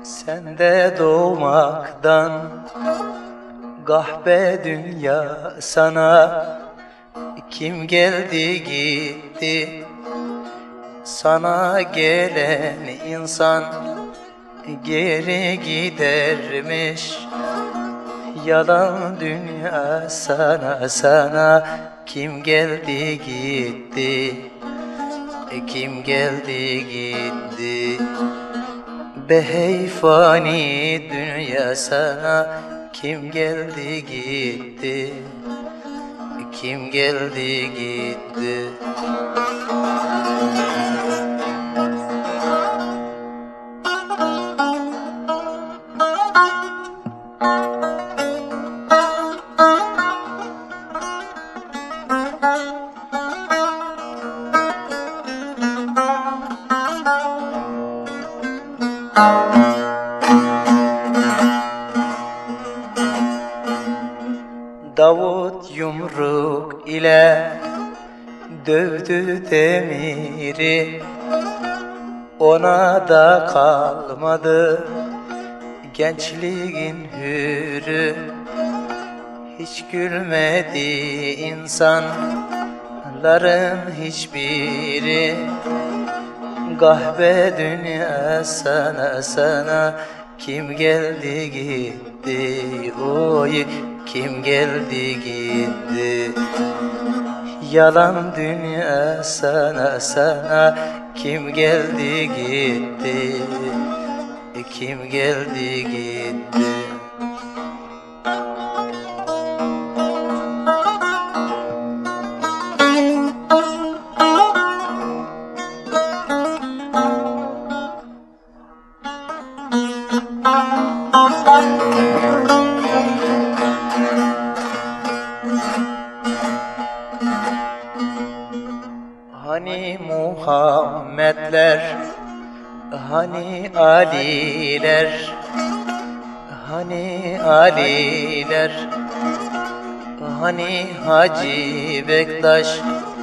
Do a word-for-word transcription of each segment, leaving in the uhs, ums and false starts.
Sende doğmaktan gahbe dünya sana. Kim geldi gitti, sana gelen insan geri gidermiş. Yalan dünya sana sana. Kim geldi gitti, kim geldi gitti. Be hey fani dünya sana. Kim geldi gitti, kim geldi gitti. Davut yumruk ile dövdü demiri, ona da kalmadı gençliğin hürü. Hiç gülmedi insanların hiçbiri. Gahbe dünya sana sana. Kim geldi gitti, oy kim geldi gitti. Yalan dünya sana sana. Kim geldi gitti, kim geldi gitti. Hani Muhammedler, hani Aliler, hani Aliler, hani Hacı Bektaş,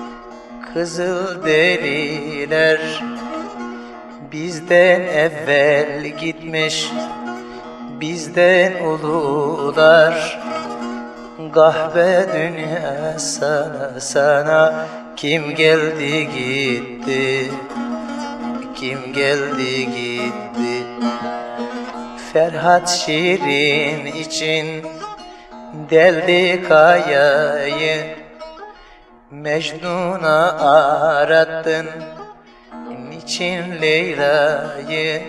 Kızılderililer. Bizden evvel gitmiş, bizden ulular. Gahbe dünya sana sana. Kim geldi gitti, kim geldi gitti. Ferhat Şirin için deldi kayayı, Mecnun'a arattın niçin Leyla'yı.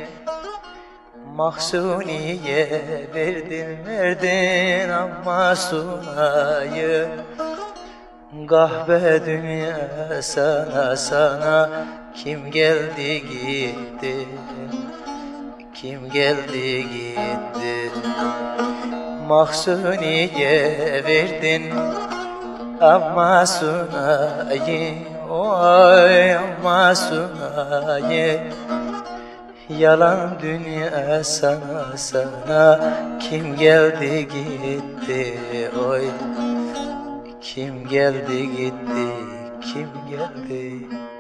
Mahsuniye verdin verdin ama Suna'yı. Gahbe dünya sana sana. Kim geldi gitti, kim geldi gitti. Mahsuniye verdin ama Suna'yı, oy ama Suna'yı. Yalan dünya sana sana. Kim geldi gitti, oy kim geldi gitti, kim geldi.